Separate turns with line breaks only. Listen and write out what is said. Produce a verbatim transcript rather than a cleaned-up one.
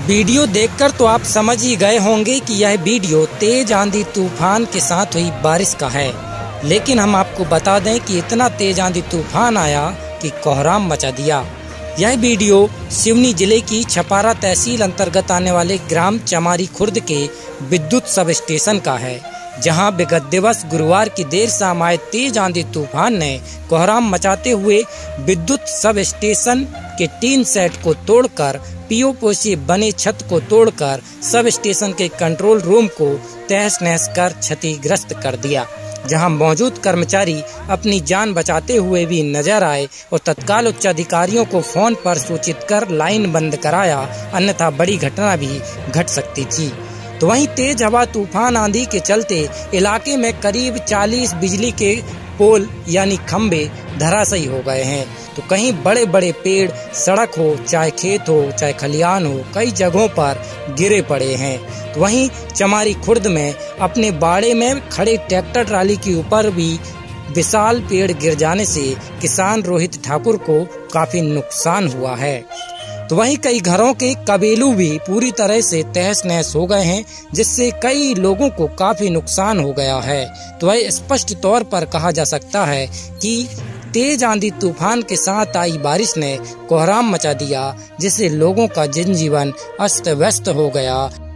Video देखकर तो आप समझ ही गए होंगे कि यह वीडियो तेज आंधी तूफान के साथ हुई बारिश का है, लेकिन हम आपको बता दें कि इतना तेज आंधी तूफान आया कि कोहराम मचा दिया। यह वीडियो सिवनी जिले की छपारा तहसील अंतर्गत आने वाले ग्राम चमारी खुर्द के विद्युत सब स्टेशन का है, जहां विगत दिवस गुरुवार की देर शाम आए तेज आंधी तूफान ने कोहराम मचाते हुए विद्युत सब स्टेशन के टीन सेट को तोड़कर पीओपी से बने छत को तोड़कर सब स्टेशन के कंट्रोल रूम को तहस नहस कर क्षतिग्रस्त कर दिया, जहां मौजूद कर्मचारी अपनी जान बचाते हुए भी नजर आए और तत्काल उच्च अधिकारियों को फोन पर सूचित कर लाइन बंद कराया, अन्यथा बड़ी घटना भी घट सकती थी। तो वहीं तेज हवा तूफान आंधी के चलते इलाके में करीब चालीस बिजली के पोल यानी खंबे धराशायी हो गए हैं। तो कहीं बड़े बड़े पेड़, सड़क हो चाहे खेत हो चाहे खलियान हो, कई जगहों पर गिरे पड़े हैं। तो वहीं चमारी खुर्द में अपने बाड़े में खड़े ट्रैक्टर ट्राली के ऊपर भी विशाल पेड़ गिर जाने से किसान रोहित ठाकुर को काफी नुकसान हुआ है। तो वहीं कई घरों के कबीलू भी पूरी तरह से तहस नहस हो गए हैं, जिससे कई लोगों को काफी नुकसान हो गया है। तो वह स्पष्ट तौर पर कहा जा सकता है कि तेज आंधी तूफान के साथ आई बारिश ने कोहराम मचा दिया, जिससे लोगों का जनजीवन अस्त व्यस्त हो गया।